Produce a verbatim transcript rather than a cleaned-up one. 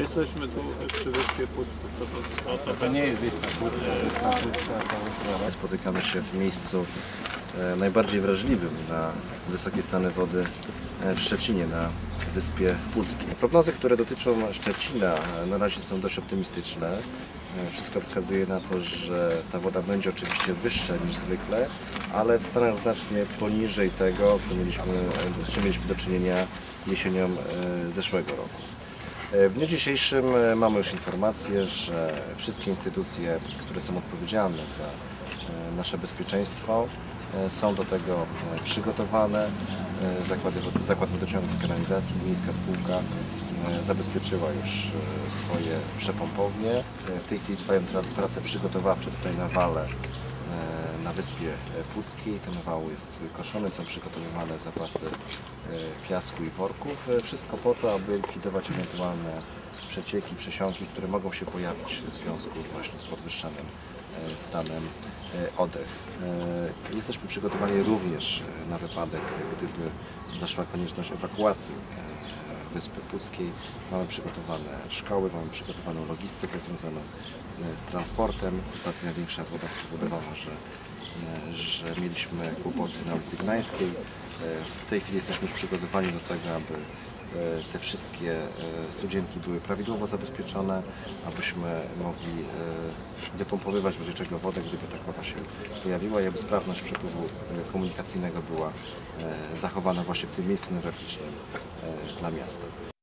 Jesteśmy tu przy Wyspie Puckiej. Co to, no, to, to nie jest Wyspa Pucka. Spotykamy się w miejscu e, najbardziej wrażliwym na wysokie stany wody w Szczecinie, na Wyspie Puckiej. Prognozy, które dotyczą Szczecina, na razie są dość optymistyczne. Wszystko wskazuje na to, że ta woda będzie oczywiście wyższa niż zwykle, ale w stanach znacznie poniżej tego, co mieliśmy, z czym mieliśmy do czynienia jesienią zeszłego roku. W dniu dzisiejszym mamy już informację, że wszystkie instytucje, które są odpowiedzialne za nasze bezpieczeństwo, są do tego przygotowane. Zakłady, Zakład Wodociągów i Kanalizacji, miejska spółka zabezpieczyła już swoje przepompownie. W tej chwili trwają prace przygotowawcze tutaj na wale na Wyspie Puckiej. Ten wał jest koszony, są przygotowywane zapasy piasku i worków. Wszystko po to, aby likwidować ewentualne przecieki, przesiąki, które mogą się pojawić w związku właśnie z podwyższonym stanem oddech. Jesteśmy przygotowani również na wypadek, gdyby zaszła konieczność ewakuacji Wyspy Puckiej. Mamy przygotowane szkoły, mamy przygotowaną logistykę związaną z transportem. Ostatnia większa woda spowodowała, że, że mieliśmy kłopoty na ulicy Gdańskiej. W tej chwili jesteśmy już przygotowani do tego, aby te wszystkie studzienki były prawidłowo zabezpieczone, abyśmy mogli wypompowywać w razie czego wodę, gdyby ta woda się pojawiła i aby sprawność przepływu komunikacyjnego była zachowana właśnie w tym miejscu newralgicznym dla miasta.